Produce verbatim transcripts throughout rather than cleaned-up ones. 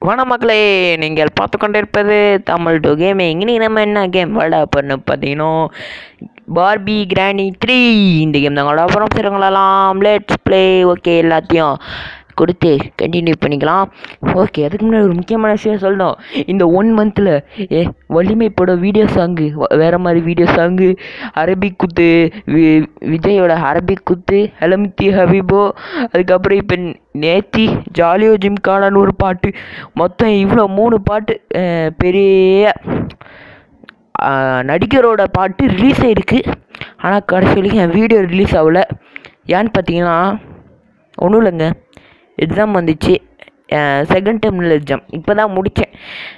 வணக்கம் மக்களே, நீங்கள் பார்த்து கொண்டிருப்பது தமிழ் டு கேமிங். இன்னைக்கு நம்ம என்ன கேம் விளையாட பண்ணு பார்த்தீங்கன்னா பார்பி கிராணி த்ரீ. இந்த கேம் தான் விளையாட போகிறோம். சரிங்களலாம், லெட்ஸ் ப்ளே. ஓகே, எல்லாத்தையும் கொடுத்து கண்டினியூ பண்ணிக்கலாம். ஓகே, அதுக்கு முன்னாடி ஒரு முக்கியமான விஷயம் சொல்லணும். இந்த ஒன் மந்தில் ஏ வலிமை போட வீடியோ சாங்கு, வேறு மாதிரி வீடியோ சாங்கு, அரபிக் குத்து, வி விஜயோட அரபிக் குத்து, ஹலமித்தி ஹபீபோ, அதுக்கப்புறம் இப்போ நேத்தி ஜாலியோ ஜிம்கானான்னு ஒரு பாட்டு, மொத்தம் இவ்வளோ மூணு பாட்டு பெரிய நடிகரோட பாட்டு ரிலீஸ் ஆகிருக்கு. ஆனால் கடைசி வரைக்கும் என் வீடியோ ரிலீஸ் ஆகலை. ஏன்னு பார்த்தீங்கன்னா ஒன்றும் இல்லைங்க, எக்ஸாம் வந்துச்சு. செகண்ட் டேர்மில் எக்ஸாம் இப்போ தான் முடித்தேன்.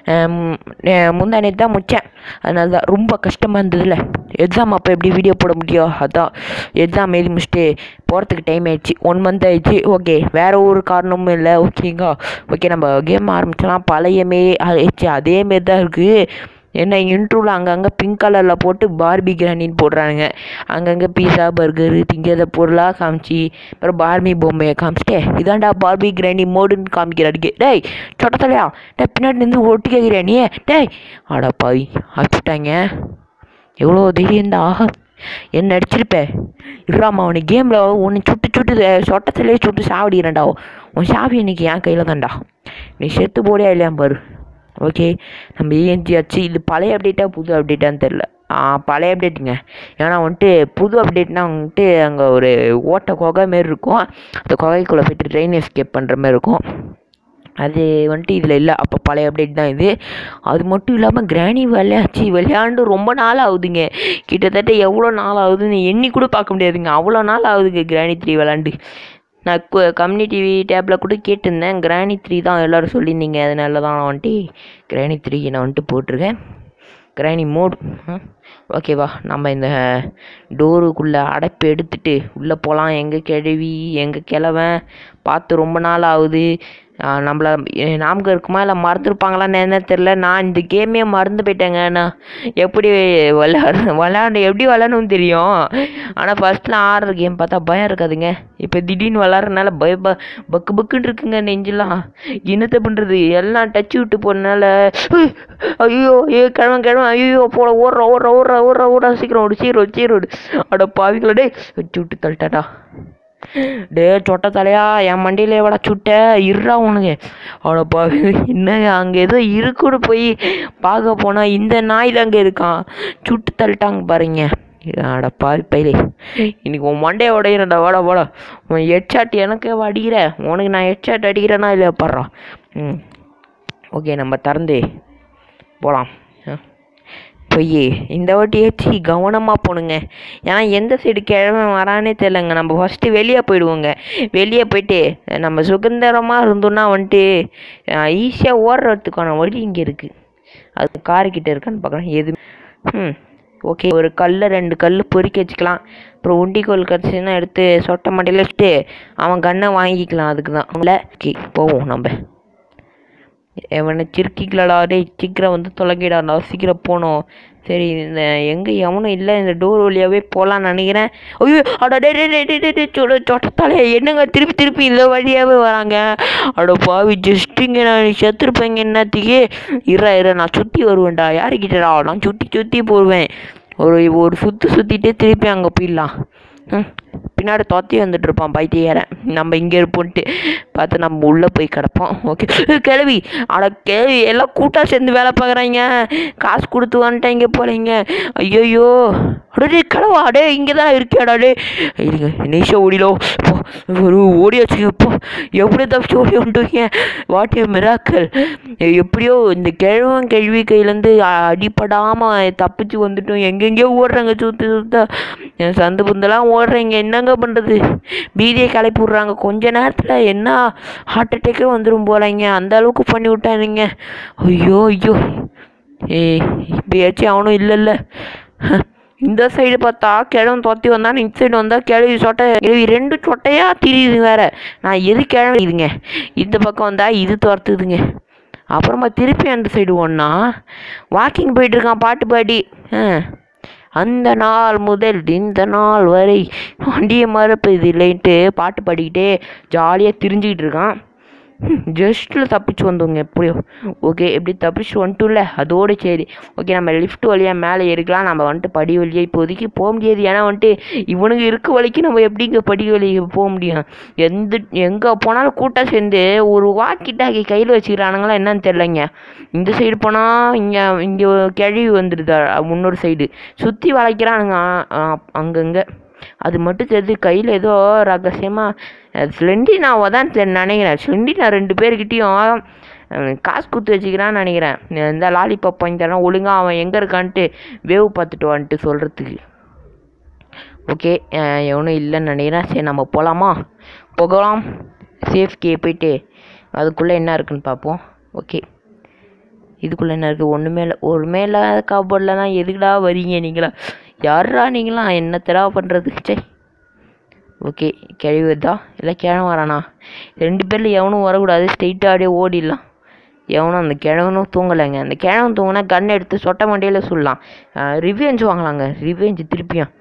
முந்தானே தான் முடித்தேன். அதனால தான் ரொம்ப கஷ்டமாக இருந்ததில்ல. எக்ஸாம் அப்போ எப்படி வீடியோ போட முடியும்? அதான் எக்ஸாம் எழுதி முடிச்சுட்டு போகிறதுக்கு டைம் ஆயிடுச்சு. ஒன் மந்த் ஆயிடுச்சு. ஓகே, வேறு ஒரு காரணமும் இல்லை. ஓகேங்களா? ஓகே, நம்ம கேம் ஆரம்பிச்சலாம். பழையமே ஆயிடுச்சு, அதேமாரி தான் இருக்குது. என்ன இன்ட்ரூவில் அங்கங்கே பிங்க் கலரில் போட்டு பார்பி கிராண்டின்னு போடுறாங்க. அங்கங்கே பீஸா பர்கரு திங்கிறத பொருளாக காமிச்சு அப்புறம் பார்பி பொம்மையை காமிச்சிட்டே இதாண்டா பார்பி கிராண்டி மோடுன்னு காமிக்கிறாரு. டேய் சொட்டத்தலையா, டே பின்னாடி நின்று ஒட்டி கேட்குறியா நீ? டேய் ஆடா பாவி, அடிச்சுட்டாங்க. எவ்வளோ தைரியந்தா என்ன அடிச்சிருப்பேன். இறாமா அவனை கேமில் ஒன்று சுட்டு சுட்டு சொட்டத்திலே சுட்டு சாவடிக்கிறேன்டா. உன் சாவி இன்னைக்கு என் கையில் தான்டா. நீ செத்து போடியா இல்லையா பாரு. ஓகே, நம்ம ஏஞ்சியாச்சு. இது பழைய அப்டேட்டாக புது அப்டேட்டான்னு தெரில. பழைய அப்டேட்டுங்க. ஏன்னா வந்துட்டு புது அப்டேட்னால் வந்துட்டு அங்கே ஒரு ஓட்ட குகை மாரி இருக்கும். அந்த குகைக்குள்ளே போய்ட்டு ட்ரெயின் எஸ்கேப் பண்ணுற மாதிரி இருக்கும். அது வந்துட்டு இதில் இல்லை. அப்போ பழைய அப்டேட் தான் இது. அது மட்டும் இல்லாமல் கிராணி விளையாச்சு விளையாண்டு ரொம்ப நாள் ஆகுதுங்க. கிட்டத்தட்ட எவ்வளோ நாள் ஆகுதுன்னு எண்ணி கூட பார்க்க முடியாதுங்க. அவ்வளோ நாள் ஆகுதுங்க கிராணி த்ரீ விளாண்டு. நான் கம்யூனிட்டி டேப்பில் கூட கேட்டிருந்தேன். கிராணி த்ரீ தான் எல்லோரும் சொல்லியிருந்தீங்க. அதனால தான் நான் வந்துட்டு கிராணி த்ரீ நான் வந்துட்டு போட்டிருக்கேன். கிராணி மோட். ஓகேவா, நம்ம இந்த டோருக்குள்ளே அடைப்பு எடுத்துகிட்டு உள்ளே போகலாம். எங்கே கிழவி எங்கே கிழவன் பார்த்து ரொம்ப நாள் ஆகுது. நம்மளை ஞாபகம் இருக்குமா இல்லை மறந்துருப்பாங்களான்னு என்ன தெரில. நான் இந்த கேமே மறந்து போயிட்டேங்க. நான் எப்படி விளையாட விளையாட எப்படி விளையாடணும்னு தெரியும். ஆனால் ஃபஸ்ட்லாம் ஆடுற கேம் பார்த்தா பயம் இருக்காதுங்க. இப்போ திடீர்னு விளாட்றதுனால பய ப பக்கு பக்குன்னு இருக்குங்க நெஞ்செல்லாம். என்னத்தை பண்ணுறது, எல்லாம் டச்சு விட்டு போனதுனால ஐயோ ஏ கிழவன் கிழவன் ஐயோ போட ஓடுற ஓடுற ஓடுற ஓடுற ஓடுற சீக்கிரம் ஓடு சீரோடு சீரோடு அட பாவிங்களா. டே வச்சு விட்டு தள்ளிட்டாடா. டே சொட்ட தலையா, என் மண்டியில் எவ்வளோ சுட்ட இருறா உனக்கு. அவ்வளோ பாவி, இன்னும் அங்கே ஏதோ இருக்குன்னு போய் பார்க்க போனால் இந்த நாய் தான் அங்கே இருக்கான். சுட்டு தள்ளிட்டாங்க பாருங்க. அட பாவி பயிலே, இன்னைக்கு உன் மண்டையை உடையிறேன்டா. வாடா வாடா, உன் ஹெட்ஷாட் எனக்கு அடிக்கிற, உனக்கு நான் ஹெட்ஷாட் அடிக்கிறேன்னா இல்லையா பாடுறான். ம் ஓகே, நம்ம திறந்து போகலாம். போய் இந்த வாட்டி ஏற்றி கவனமாக போகணுங்க. ஏன்னா எந்த சைடு கிழமை வரானே தெரிலங்க. நம்ம ஃபஸ்ட்டு வெளியே போயிடுவோங்க. வெளியே போயிட்டு நம்ம சுதந்திரமாக இருந்தோன்னா வந்துட்டு ஈஸியாக ஓடுறதுக்கான வழி இங்கே இருக்குது. அது காருக்கிட்ட இருக்கான்னு பார்க்குறேன். எது ம் ஓகே, ஒரு கல் ரெண்டு கல் பொறுக்கி வச்சுக்கலாம். அப்புறம் உண்டிக்கோல் கிடச்சின்னா எடுத்து சொட்டை மண்டையில் வச்சுட்டு அவன் கண்ணை வாங்கிக்கலாம். அதுக்கு தான் இல்லை. ஓகே போவோம். நம்ம எவனை சிரிக்கிக்கலடா. டே சீக்கிரம் வந்து தொலைக்கிடாடா, சீக்கிரம் போகணும். சரி, இந்த எங்கே எவனும் இல்லை. இந்த டோர் வழியாகவே போகலான்னு நினைக்கிறேன். ஐயோ அடா டே டே டே டே டே சொட சொட்டத்தாலே என்னங்க திருப்பி திருப்பி இந்த வழியாகவே வராங்க. அட பாவி, ஜஸ்ட்டுங்க நான் செத்துருப்பேங்க. என்னத்துக்கு இரா இற நான் சுற்றி வருவேன்டா. யாருக்கிட்டடா நான் சுற்றி சுற்றி போடுவேன். ஒரு ஒரு சுற்றி சுற்றிட்டு திருப்பி அங்கே போயிடலாம். ம் பின்னாடி தொத்தி வந்துட்டு இருப்பான் பைத்தியாரன். நம்ம இங்கே இருப்போன்ட்டு பார்த்து நம்ம உள்ளே போய் கிடப்போம். ஓகே, கிளவி அட கிளவி எல்லாம் கூட்டாக சேர்ந்து வேலை பார்க்குறாங்க. காசு கொடுத்து வந்துட்டாங்க போகிறீங்க. ஐயோயோ அடே கிளவா, அடே இங்கே தான் இருக்கியாடா. டே இல்லைங்க, நீஷா ஓடிலோ ஒரு ஓடி வச்சுக்கப்போ எப்படி தப்பிச்சு ஓடி வந்துட்டீங்க. What a miracle. எப்படியோ இந்த கிழவன் கேள்வி கையிலேருந்து அடிப்படாமல் தப்பிச்சு வந்துட்டோம். எங்கெங்கேயோ ஓடுறாங்க சுற்றி சுத்தா சந்து புந்தெல்லாம் ஓடுறீங்க. என்னங்க பண்ணுறது, பீதியை கிளப்பி விட்றாங்க கொஞ்ச நேரத்தில். என்ன ஹார்ட் அட்டேக்கே வந்துடும் போகிறாங்க. அந்த அளவுக்கு பண்ணி விட்டானுங்க. ஐயோ ஐயோ ஏய் இப்போயாச்சும் அவனும் இல்லை இல்லை. இந்த சைடு பார்த்தா கிழவன் தொத்தி வந்தான், இந்த சைடு வந்தால் கிழவி சொட்டை கிழவி ரெண்டு சொட்டையாக திரியுது வேறு. நான் எது கிழவிதுங்க, இந்த பக்கம் வந்தால் இது துரத்துதுங்க. அப்புறமா திருப்பி அந்த சைடு ஒன்றா வாக்கிங் போயிட்டுருக்கான் பாட்டு பாடி. அந்த நாள் முதல் இந்த நாள் வரை வண்டியை மறப்பது இல்லைன்ட்டு பாட்டு பாடிக்கிட்டே ஜாலியாக திரிஞ்சிக்கிட்டு இருக்கான். ஜஸ்ட்டில் தப்பிச்சு வந்தோங்க எப்படியோ. ஓகே எப்படி தப்பிச்சு வந்துட்டும்ல அதோடு சரி. ஓகே நம்ம லிஃப்ட் வழியாக மேலே ஏறிக்கலாம். நம்ம வந்துட்டு படி வழியாக இப்போதைக்கு போக முடியாது. ஏன்னா வந்துட்டு இவனுக்கு இருக்க வழிக்கு நம்ம எப்படிங்க படி வழியாக போக முடியும்? எந்த எங்கே போனாலும் கூட்டம் சேர்ந்து ஒரு வாக்கிட்டாக்கி கையில் வச்சுக்கிறானுங்களா என்னன்னு தெரிலங்க. இந்த சைடு போனால் இங்கே இங்கே கிழவி வந்துடுதா முன்னொரு சைடு சுற்றி வளைக்கிறானுங்க அங்கங்கே. அது மட்டும் தெரிஞ்சு கையில் ஏதோ ரகசியமாக ஸ்லெண்டினாவை தான் நினைக்கிறேன். ஸ்லெண்டினா ரெண்டு பேர்கிட்டையும் காசு குத்து வச்சுக்கிறான்னு நினைக்கிறேன். இந்த லாலிபாப் வாங்கி தரேன் ஒழுங்காக அவன் எங்கே இருக்கான்ட்டு வேவ் பார்த்துட்டு வந்துட்டு சொல்கிறதுக்கு. ஓகே எவனும் இல்லைன்னு நினைக்கிறேன். சரி நம்ம போகலாமா? போகலாம். சேஃப்கே போயிட்டு அதுக்குள்ளே என்ன இருக்குன்னு பார்ப்போம். ஓகே இதுக்குள்ளே என்ன இருக்குது? ஒன்றுமே இல்லை. ஒன்றுமே இல்லாத காப்போர்டில் தான் எதுக்குடா வரீங்க நீங்களா? யாரா நீங்களா? என்ன தெரா பண்ணுறது? சரி ஓகே கிழவுதா இல்லை கிழவன் வரானா? ரெண்டு பேரில் எவனும் வரக்கூடாது. ஸ்ட்ரெயிட்டாக அப்படியே ஓடிடலாம். எவனும் அந்த கிழவனும் தூங்கலைங்க. அந்த கிழவன் தூங்கினா கன் எடுத்து சொட்ட மண்டியில் சொல்லலாம். ரிவெஞ்ச் வாங்கலாங்க. ரிவெஞ்ச் திருப்பியும்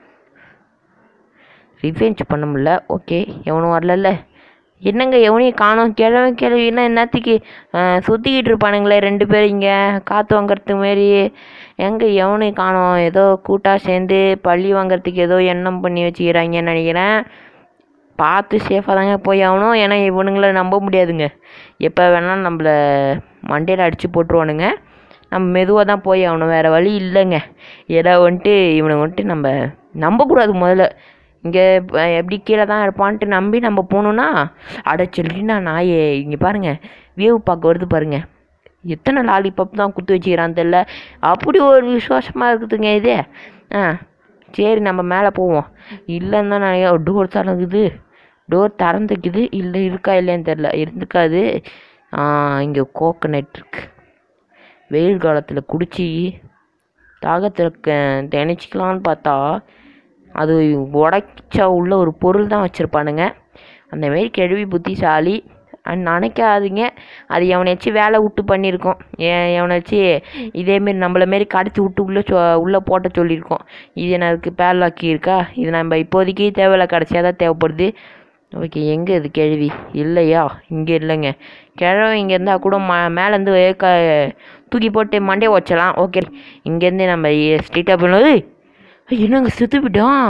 ரிவெஞ்ச் பண்ண முடியல. ஓகே எவனும் வரல. என்னங்க எவனையும் காணோம். கிழவன் கிழவின்னா என்னத்துக்கு சுற்றிக்கிட்டு இருப்பானுங்களே ரெண்டு பேர் இங்கே காற்று வாங்கிறதுக்கு மாரி. எங்கே எவனையும் காணோம். ஏதோ கூட்டாக சேர்ந்து பள்ளி வாங்கிறதுக்கு ஏதோ எண்ணம் பண்ணி வச்சுக்கிறாங்கன்னு நினைக்கிறேன். பார்த்து சேஃபாக தாங்க போய் ஆகணும். ஏன்னா இவனுங்களை நம்ப முடியாதுங்க. எப்போ வேணாலும் நம்மளை மண்டையில் அடித்து போட்டுருவானுங்க. நம்ம மெதுவாக தான் போய் ஆகணும். வேறு வழி இல்லைங்க. ஏதோ வந்துட்டு இவனை வந்துட்டு நம்ம நம்பக்கூடாது முதல்ல. இங்கே எப்படி கீழே தான் இருப்பான்ட்டு நம்பி நம்ம போகணுன்னா அட சொல்லினா நாயே இங்கே பாருங்கள் வியூ பார்க்க வருது பாருங்கள். எத்தனை லாலிபாப் தான் குத்து வச்சுக்கிறான்னு தெரில. அப்படி ஒரு விசுவாசமாக இருக்குதுங்க இது. ஆ சரி நம்ம மேலே போவோம். இல்லைன்னு தான் நிறையா டோர் திறந்துக்குது. டோர் திறந்துக்குது இல்லை இருக்கா இல்லைன்னு தெரில. இருந்துக்காது. இங்கே கோகனட் இருக்கு. வெயில் காலத்தில் குடிச்சு தாகத்தில் திணிச்சிக்கலான்னு பார்த்தா அது உடைச்சா உள்ள ஒரு பொருள் தான் வச்சுருப்பானுங்க. அந்தமாரி கெழுவி புத்திசாலி நினைக்காதீங்க. அது எவனாச்சும் வேலை விட்டு பண்ணியிருக்கோம். எவனாச்சும் இதேமாரி நம்மள மாரி கடத்தி விட்டு உள்ளே சொ உள்ளே போட்ட சொல்லியிருக்கோம். இது எனக்கு பேர்லாக்கி இருக்கா? இது நம்ம இப்போதைக்கு தேவையில்ல, கடைசியாக தான் தேவைப்படுது. ஓகே எங்கே இது கேள்வி? இல்லையா? இங்கே இல்லைங்க. கிழவை இங்கே இருந்தால் கூட ம மேலேருந்து க தூக்கி போட்டு மண்டையை வச்சலாம். ஓகே இங்கேருந்து நம்ம ஸ்ட்ரீட்டாக போயிடுவது. என்னங்க செத்து போயிட்டோம்.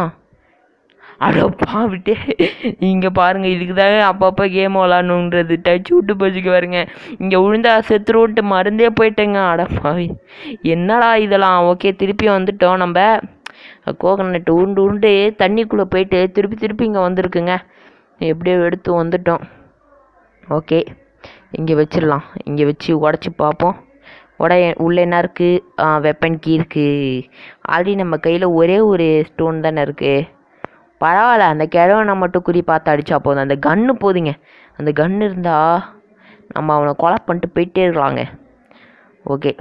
அடப்பா விட்டு இங்கே பாருங்கள். இதுக்கு தாங்க அப்பப்போ கேம் விளாடணுன்றது. டச் விட்டு போச்சுக்க பாருங்க. இங்கே விழுந்தா செத்துருவிட்டு மருந்தே போயிட்டேங்க. அடப்பாவி என்னடா இதெல்லாம். ஓகே திருப்பி வந்துட்டோம். நம்ம கோகனட்டு உருண்டு உருண்டு தண்ணிக்குள்ளே போயிட்டு திருப்பி திருப்பி இங்கே வந்திருக்குங்க. எப்படியோ எடுத்து வந்துட்டோம். ஓகே இங்கே வச்சிடலாம். இங்கே வச்சு உடச்சி பார்ப்போம். உடைய உள்ளே என்ன இருக்குது? வெப்பன் கீ இருக்குது. ஆல்ரெடி நம்ம கையில் ஒரே ஒரு ஸ்டோன் தானே இருக்குது. பரவாயில்ல. அந்த கிழவனை மட்டும் குறி பார்த்து அடித்தா போதும். அந்த கன்று போதுங்க. அந்த கன்று இருந்தால் நம்ம அவனை கொலை பண்ணிட்டு போயிட்டே இருக்கலாங்க. ஓகே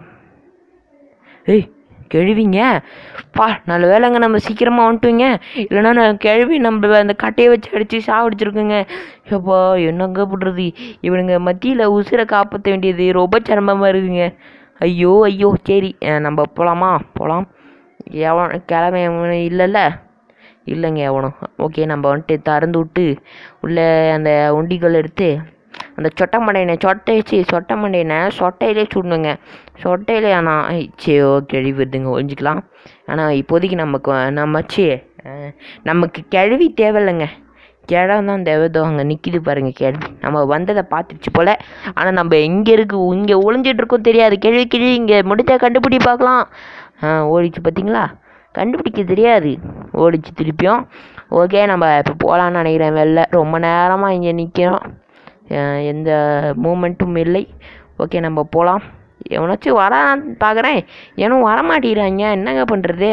ஏய் கிழவிங்க பா நல்ல வேலைங்க நம்ம சீக்கிரமாக வந்துட்டுங்க. இல்லைன்னா நான் கிழவி நம்ம அந்த கட்டையை வச்சு அடித்து சாவடிச்சிருக்குங்க. எப்போ என்னங்க பண்ணுறது? இவனுங்க மத்தியில் உசுரை காப்பாற்ற வேண்டியது ரொம்ப சிரமமாக இருக்குங்க. ஐயோ ஐயோ சரி நம்ம போகலாமா? போகலாம். எவன் கிழமை இல்லைல்ல? இல்லைங்க எவனும். ஓகே நம்ம வந்துட்டு திறந்து விட்டு உள்ளே அந்த உண்டிகள் எடுத்து அந்த சொட்டை மண்டையினை சொட்டை வச்சு சொட்டை மண்டையினை சொட்டையிலே சுடணுங்க. சொட்டையிலே ஆனால் சரி ஓகே கழுவிடுதுங்க ஒழிஞ்சிக்கலாம். ஆனால் இப்போதைக்கு நமக்கு நம்மச்சு நமக்கு கிழவி தேவையில்லைங்க. கிழவன் தான் தேவைதோ அங்கே நிற்கிது பாருங்கள் கிழவி. நம்ம வந்ததை பார்த்துருச்சு போல். ஆனால் நம்ம எங்கே இருக்குது இங்கே ஒளிஞ்சிட்ருக்கோம் தெரியாது. கிழவி கிழவி இங்கே முடித்தா கண்டுபிடி பார்க்கலாம். ஆ ஓடிச்சு பார்த்தீங்களா? கண்டுபிடிக்க தெரியாது. ஓடிச்சு திருப்பியும். ஓகே நம்ம இப்போ போகலான்னு நினைக்கிறேன். வெளில ரொம்ப நேரமாக இங்கே நிற்கிறோம். எந்த மூமெண்ட்டும் இல்லை. ஓகே நம்ம போகலாம். எவனாச்சும் வரான்னு பார்க்குறேன். ஏனும் வரமாட்டேங்கிறாங்க. என்னங்க பண்ணுறது?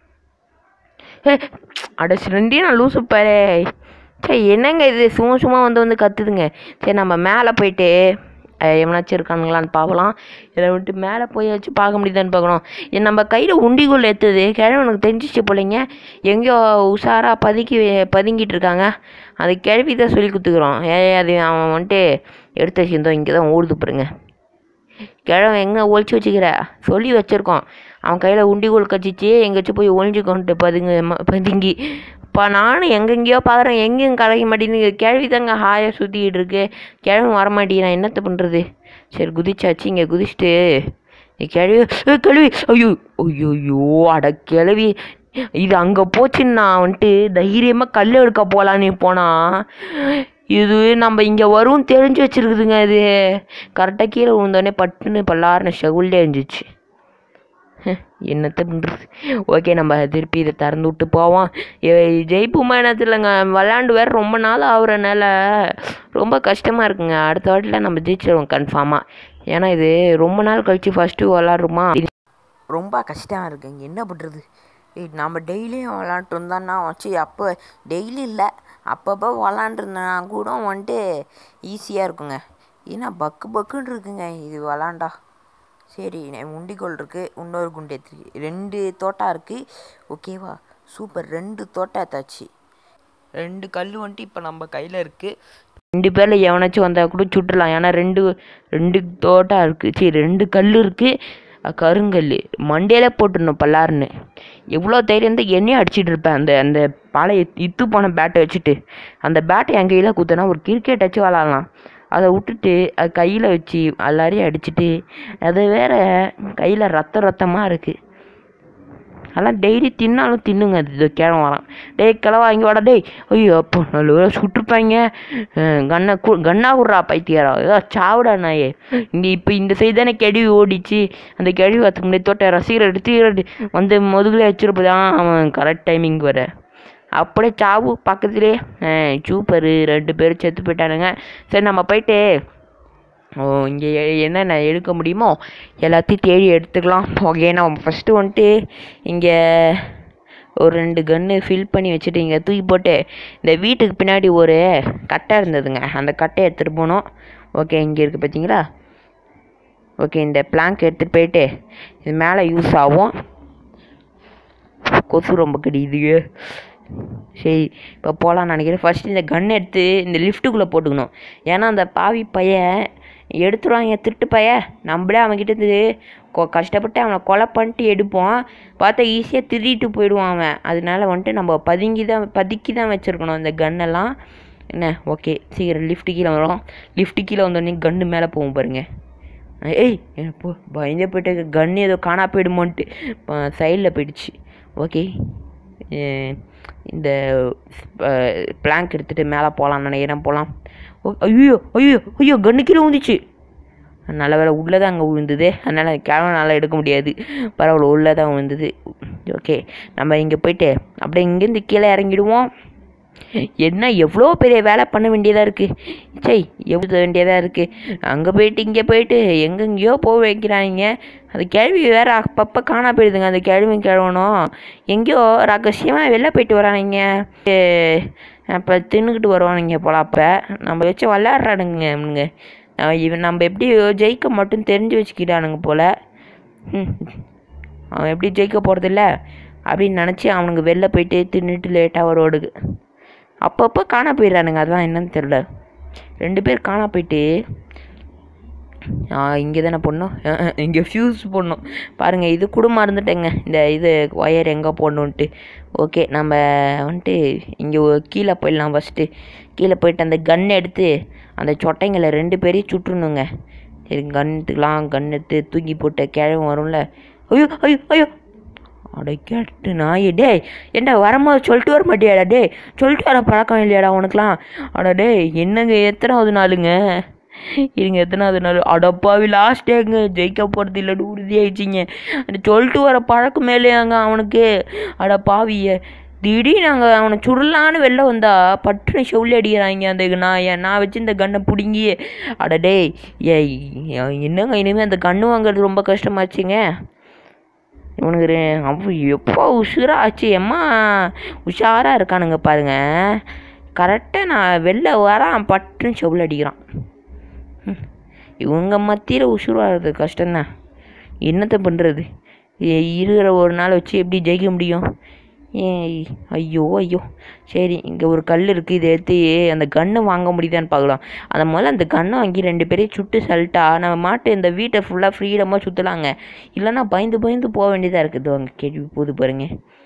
ஏ அடைச்சி ரெண்டையும் நான் லூசு பாரு. சரி என்னங்க இது சும்மா சும்மா வந்து வந்து கற்றுதுங்க. சரி நம்ம மேலே போயிட்டு எவனாச்சும் இருக்கானுங்களான்னு பார்க்கலாம். இதை விட்டு மேலே போய் வச்சு பார்க்க முடியுதான்னு பார்க்கணும். என் நம்ம கையில் உண்டிக்குள் ஏற்றுது கிழவனுக்கு தெரிஞ்சிச்சு போலைங்க. எங்கேயோ உஷாராக பதுக்கி பதுங்கிட்டு இருக்காங்க. அது கிழவி தான் சொல்லி கொடுத்துக்குறோம். ஏ அது அவன் வந்துட்டு எடுத்து வச்சுருந்தோம். இங்கே தான் ஓடுது பாருங்க. கிழவன் எங்கே ஒழிச்சு வச்சுக்கிற சொல்லி வச்சுருக்கோம். அவன் கையில் உண்டிக்குள் கச்சிச்சு எங்கேயாச்சும் போய் ஒழிஞ்சிக்கொண்டு பதுங்க பதுங்கி அப்பா நானும் எங்கெங்கேயோ பார்க்குறேன், எங்கேயும் கிடைக்க மாட்டேங்குது. கேள்வி தாங்க ஹாயாக சுற்றிக்கிட்டு இருக்கு, கிழவி வர மாட்டேங்கிறேன், என்னத்த பண்ணுறது? சரி குதிச்சாச்சு, இங்கே குதிச்சுட்டு கிழவி கிழவி ஐயோ ஐயோயோ அட கிழவி, இது அங்கே போச்சுன்னு நான் வந்துட்டு தைரியமாக கல் எடுக்க போகலான்னு போனால் இது நம்ம இங்கே வரும் தெரிஞ்சு வச்சுருக்குதுங்க. இது கரெக்டாக கீழே விழுந்தோடனே பட்டுன்னு பல்லாருன்னு செகுல்லே இருந்துச்சு. என்னத்த பண்ணுறது? ஓகே, நம்ம திருப்பி இதை திறந்து விட்டு போவோம். ஜெயிப்புமா என்னது இல்லைங்க, விளாண்டு வேறு ரொம்ப நாள் ஆகுறனால ரொம்ப கஷ்டமாக இருக்குங்க. அடுத்த வாட்டில் நம்ம ஜெயிச்சிடுவோம் கன்ஃபார்மாக. ஏன்னா இது ரொம்ப நாள் கழித்து ஃபஸ்ட்டு விளாட்றோமா, ரொம்ப கஷ்டமாக இருக்குங்க. என்ன பண்ணுறது? நம்ம டெய்லியும் விளாண்டுட்டு இருந்தோன்னா வச்சு, அப்போ டெய்லி இல்லை அப்பப்போ விளாண்டுருந்தேன்னா கூட வந்துட்டு ஈஸியாக இருக்குங்க. ஏன்னா பக்கு பக்குன்னு இருக்குங்க இது விளாண்டா. சரி, உண்டிகோல் இருக்குது, இன்னொரு குண்டு எடுத்துருக்கு, ரெண்டு தோட்டா இருக்குது. ஓகேவா, சூப்பர். ரெண்டு தோட்டா எடுத்தாச்சு. ரெண்டு கல் வந்துட்டு இப்போ நம்ம கையில் இருக்குது. ரெண்டு பேரில் எவனாச்சும் வந்தால் கூட சுட்டுலாம். ஏன்னா ரெண்டு ரெண்டு தோட்டா இருக்குது, சரி ரெண்டு கல் இருக்குது, கருங்கல் மண்டையில போட்டுடணும் பல்லாருன்னு. எவ்வளோ தைரியம் இருந்தால் என்னையும் அடிச்சிட்டு இருப்பேன் அந்த அந்த பாலையை இத்து போன பேட்டை வச்சுட்டு. அந்த பேட்டை என் கையில் குத்தினா ஒரு கிரிக்கெட் வச்சு விளாட்லாம். அதை விட்டுட்டு அது கையில் வச்சு எல்லாரையும் அடிச்சுட்டு, அது வேறு கையில் ரத்த ரத்தமாக இருக்குது. அதெல்லாம் டெய்லி தின்னாலும் தின்னுங்க. அது இது கிழமை வரான். டேய் கிழவா இங்கே வாடா. டேய் ஐயோ அப்போ நல்ல வேலை சுட்டுருப்பாங்க. கண்ணை கு கண்ணா விட்றா பைத்தியாரா, ஏதோ சாவிடா நாயே. இங்கே இப்போ இந்த சைடு தானே கெழுவி ஓடிச்சு. அந்த கெழுவி அதுக்கு முன்னாடி தோட்ட ரசிகர் எடுத்து வந்து முதுகுலே வச்சுருப்பதான் அவன் கரெக்ட் டைமிங் வர. அப்படியே சாவு பக்கத்துலேயே. சூப்பரு, ரெண்டு பேரும் செத்து போயிட்டானுங்க. சரி நம்ம போயிட்டு ஓ இங்கே என்னென்ன எடுக்க முடியுமோ எல்லாத்தையும் தேடி எடுத்துக்கலாம். ஓகே, நம்ம ஃபஸ்ட்டு வந்துட்டு இங்கே ஒரு ரெண்டு கன்று ஃபில் பண்ணி வச்சுட்டு இங்கே தூக்கி போட்டு இந்த வீட்டுக்கு பின்னாடி ஒரு கட்டை இருந்ததுங்க, அந்த கட்டையை எடுத்துகிட்டு போனோம். ஓகே, இங்கே இருக்குது பார்த்தீங்களா? ஓகே, இந்த பிளாங்க் எடுத்துகிட்டு போயிட்டு இது மேலே யூஸ் ஆகும். கொசு ரொம்ப கடிக்குது. சரி இப்போ போகலான்னு நினைக்கிறேன். ஃபஸ்ட்டு இந்த கன் எடுத்து இந்த லிஃப்ட்டுக்குள்ளே போட்டுக்கணும். ஏன்னா அந்த பாவி பையன் எடுத்துருவாங்க, திருட்டு பையன். நம்மளே அவன்கிட்ட இருந்து கஷ்டப்பட்டு அவனை கொலை பண்ணிட்டு எடுப்போம், பார்த்தா ஈஸியாக திருடிட்டு போயிடுவான் அவன். அதனால வந்துட்டு நம்ம பதுங்கி தான் பதுக்கி தான் வச்சுருக்கணும் இந்த கன்னெல்லாம். என்ன ஓகே, சீக்கிரம் லிஃப்ட்டு கீழே வரும். லிஃப்ட்டு கீழே வந்தோடனே கன்று மேலே போகும் பாருங்க. ஏய் போ, பயந்தே போயிட்டு கன்று ஏதோ காணா போயிடுமோன்ட்டு சைடில் போயிடுச்சு. ஓகே, இந்த பிளாங்க் எடுத்துகிட்டு மேலே போகலான்னு நினைக்கிறேன். போகலாம். ஓ ஐயோ ஐயோ ஐயோ கன்று கீழே விழுந்துச்சு. நல்ல வேலை உள்ளே தான் அங்கே விழுந்தது, அதனால் கிழமை நல்லா எடுக்க முடியாது. பரவாயில்ல, உள்ளே தான் விழுந்தது. ஓகே, நம்ம இங்கே போயிட்டு அப்படியே இங்கேருந்து கீழே இறங்கிடுவோம். என்ன எவ்வளோ பெரிய வேலை பண்ண வேண்டியதாக இருக்குது. சரி, எவ்வளோ வேண்டியதாக இருக்குது. அங்கே போயிட்டு இங்கே போயிட்டு எங்கெங்கேயோ போக வைக்கிறாங்க. அது கேள்வி வேறு அப்பப்போ காணா போயிடுதுங்க. அந்த கேள்வி கிழவனும் எங்கேயோ ரகசியமாக வெளில போயிட்டு வரானுங்க. அப்போ தின்னுக்கிட்டு வருவானுங்க போல. அப்போ நம்ம வச்சு விளையாடுறானுங்க அவனுங்க. இவன் நம்ம எப்படி ஜெயிக்க மட்டும் தெரிஞ்சு வச்சுக்கிட்டானுங்க போல். அவன் எப்படி ஜெயிக்க போகிறதில்ல அப்படின்னு நினச்சி அவனுங்க வெளில போயிட்டு தின்னுட்டு லேட்டாக வரோடுக்கு. அப்பப்போ காணா போயிடுறானுங்க, அதுதான் என்னன்னு தெரில. ரெண்டு பேர் காணா போயிட்டு இங்கே தானே போடணும், இங்கே ஃபியூஸ் போடணும் பாருங்கள். இது கூட மறந்துட்டேங்க, இந்த இது ஒயர் எங்கே போடணுன்ட்டு. ஓகே, நம்ம வந்துட்டு இங்கே கீழே போயிடலாம். ஃபஸ்ட்டு கீழே போயிட்டு அந்த கன் எடுத்து அந்த சொட்டைங்களை ரெண்டு பேரையும் சுட்டுணுங்க. சரி, கன் எடுத்துக்கலாம். கன் எடுத்து தூக்கி போட்ட கிழமை வரும்ல. ஐயோ ஐயோ ஐயோ அட கேட்டு நாய். டே ஏண்டா வரும்போது சொல்லிட்டு வர மாட்டியாடா? டே சொல்லிட்டு வர பழக்கம் இல்லையாடா உனக்குலாம்? அடா டே என்னங்க எத்தனாவது நாளுங்க? இருங்க எத்தனாவது நாள்? அடப்பாவி லாஸ்ட் டேங்க, ஜெயிக்க போகிறது இல்லைன்னு உறுதியாகிடுச்சிங்க. அந்த சொல்லிட்டு வர பழக்கம் மேலேயாங்க அவனுக்கு. அடப்பாவிய திடீர்னு நாங்கள் அவனை சுடலான்னு வெளில வந்தா பட்டுன்னு செவுளி அடிக்கிறாங்க அந்த நான் நான் வச்சு இந்த கண்ணை பிடுங்கி. அட டே ஏ என்னங்க இனிமேல் அந்த கன்று வாங்குறது ரொம்ப கஷ்டமாச்சுங்க இவனுக்கு. அவ எப்போ உஷாராக ஆச்சு, எம்மா உஷாராக இருக்கானுங்க பாருங்க. கரெக்டாக நான் வெளில வரான் பட்டுன்னு செவுளி அடிக்கிறான். இவங்க மத்தியில் உசுராகிறது கஷ்டம்தான், என்னத்தை பண்ணுறது? இருக்கிற ஒரு நாள் வச்சு எப்படி ஜெயிக்க முடியும்? ஏ ஐயோ ஐயோ. சரி, இங்கே ஒரு கல் இருக்குது, இதை எடுத்து அந்த கன்று வாங்க முடியுதான்னு பார்க்கலாம். அந்த முதல்ல அந்த கன்னை வாங்கி ரெண்டு பேரையும் சுட்டு சல்ட்டா நம்ம மாட்டு இந்த வீட்டை ஃபுல்லாக ஃப்ரீடமாக சுற்றலாங்க. இல்லைன்னா பயந்து பயந்து போக வேண்டியதாக இருக்குது. அங்கே கேள்வி போது பாருங்க.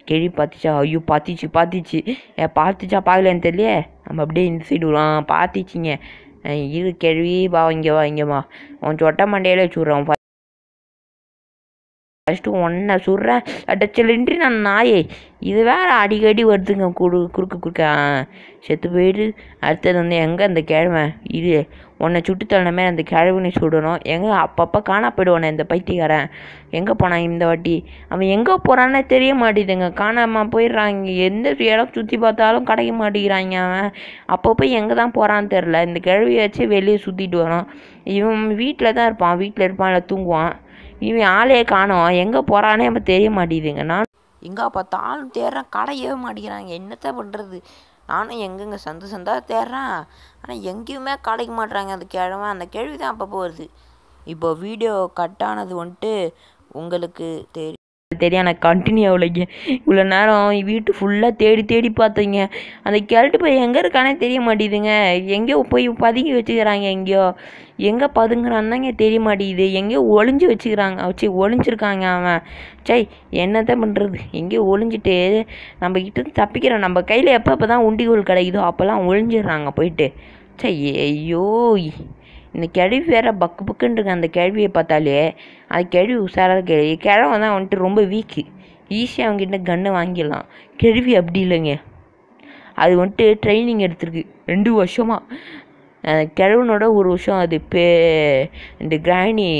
கேள்வி பார்த்துச்சா ஐயோ பார்த்திச்சு பார்த்திச்சு ஏன் பார்த்துச்சா பார்க்கலன்னு தெரியலையே நம்ம அப்படியே இந்த சைடு விடுவோம் பார்த்திச்சிங்க இது கேள்வி வா இங்கே வா இங்கே வா உன் சொட்ட மண்டையிலே வச்சுட்றான் ஃபஸ்ட்டு ஒன்றை சுடுறேன் அடைச்சலின்றி நான் நாயே இது வேறு அடிக்கடி வருதுங்க குடு குறுக்க குறுக்க செத்து போயிடு. அடுத்தது வந்து எங்கே அந்த கிழமை இது உன்னை சுட்டு தள்ளனமே அந்த கிழவுன்னு சுடணும். எங்கே அப்பப்போ காணா போயிடுவானே இந்த பைத்தியக்காரன் எங்கே போனான் இந்த வாட்டி அவன் எங்கே போகிறான்னே தெரிய மாட்டேதுங்க காணாமல் போயிடுறாங்க. எந்த இடம் சுற்றி பார்த்தாலும் கிடைக்க மாட்டேங்கிறாங்க. அவன் அப்பப்போ எங்கே தான் போகிறான்னு தெரில. இந்த கிழவியை வச்சு வெளியே சுற்றிட்டு வரான். இவன் வீட்டில் தான் இருப்பான் வீட்டில் இருப்பான் இல்லை தூங்குவான். இவன் ஆளே காணோம் எங்கே போகிறானே நம்ம தெரிய மாட்டேங்குதுங்க. நான் எங்கே பார்த்தாலும் தேடுறேன் கடையவே மாட்டேங்கிறாங்க. என்னத்த பண்ணுறது நானும் எங்கெங்க சந்து சந்தா தேடுறேன் ஆனால் எங்கேயுமே கிடைக்க மாட்றாங்க. அந்த கிழமை அந்த கேள்வி தான் அப்பப்போ வருது. இப்போ வீடியோ கட் ஆனது வந்துட்டு உங்களுக்கு தெரியும் தெரியும் எனக்கு கண்டினியூ ஆகலைங்க. இவ்வளோ நேரம் வீட்டு ஃபுல்லாக தேடி தேடி பார்த்தீங்க அந்த கேரட்டு போய் எங்கே இருக்கானே தெரிய மாட்டேதுங்க. எங்கேயோ போய் பதுங்கி வச்சுக்கிறாங்க. எங்கேயோ எங்கே பதுங்குறான்னு தாங்க தெரிய மாட்டேங்குது. எங்கேயோ ஒளிஞ்சு வச்சுக்கிறாங்க வச்சு ஒளிஞ்சிருக்காங்க அவன். சை என்னதான் பண்ணுறது எங்கேயோ ஒளிஞ்சிட்டு நம்ம கிட்ட தப்பிக்கிறோம். நம்ம கையில் எப்போ எப்போ தான் உண்டிகோல் கிடைக்குதோ அப்போல்லாம் ஒளிஞ்சிடுறாங்க போயிட்டு. சை ஐயோ இந்த கேள்வி வேறு பக்கு பக்குன்னு இருக்கு. அந்த கேள்வியை பார்த்தாலே அது கேள்வி உஷாராக கேள்வி கிழவை தான் வந்துட்டு ரொம்ப வீக்கு ஈஸியாக அவங்ககிட்ட கன்று வாங்கிடலாம். கேள்வி அப்படி இல்லைங்க. அது வந்துட்டு ட்ரைனிங் எடுத்துருக்கு ரெண்டு வருஷமாக கிழவனோட ஒரு வருஷம் அது பே இந்த கிராணி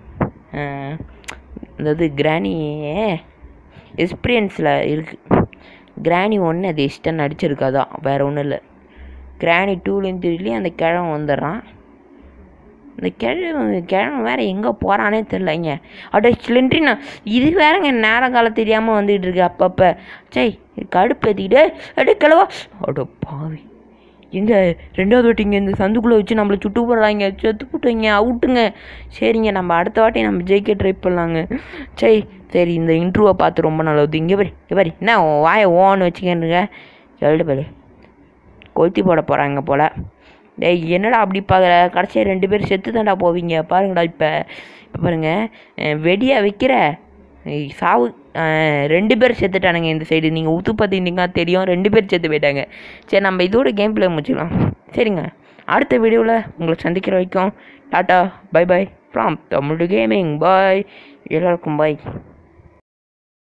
அதாவது கிராணி எக்ஸ்பீரியன்ஸில் இருக்குது. கிராணி ஒன்று அது இஷ்டம் நடிச்சிருக்காதான் வேறு ஒன்றும் இல்லை. கிராணி டூலேயும் த்ரீலேயும் அந்த கிழவன் வந்துடுறான். இந்த கிழமை கிழமை வேறு எங்கே போகிறானே தெரிலங்க. அப்படியே சிலிண்ட்ரினா இது வேறங்க நேரம் காலம் தெரியாமல் வந்துக்கிட்டு இருக்கு அப்பப்போ. சை கடுப்பு ஏற்றிக்கிட்டே அப்படியே கிழவா அடோ பாவி எங்கே ரெண்டாவது வாட்டி இங்கே இந்த சந்துக்குள்ளே வச்சு நம்மளை சுட்டு போடுறாங்க செத்து போட்டுங்க அவுட்டுங்க. சரிங்க நம்ம அடுத்த வாட்டி நம்ம ஜெயிக்க ட்ரை பண்ணலாங்க. சரி சரி இந்த இன்ட்ரூவை பார்த்து ரொம்ப நல்லது. இங்கே பாரு இங்கே பாரு என்ன வாயை ஓன்னு வச்சுக்கேனுங்க சொல்லிட்டு பாரு கொளுத்தி போட போகிறாங்க போல். டேய் என்னடா அப்படி பார்க்குற கடைசியாக ரெண்டு பேர் செத்து தாண்டா போவீங்க பாருங்கடா. இப்போ இப்போ பாருங்கள் வெடியாக வைக்கிற சாவு ரெண்டு பேர் செத்துட்டானுங்க இந்த சைடு. நீங்கள் ஊற்று பார்த்தீங்கன்னா தெரியும் ரெண்டு பேர் செத்து போயிட்டாங்க. சரி நம்ம இதோட கேம் பிளே முடிச்சுக்கலாம். சரிங்க அடுத்த வீடியோவில் உங்களை சந்திக்கிற வரைக்கும் tata bye bye from Tamil gaming boy எல்லாருக்கும் பாய்.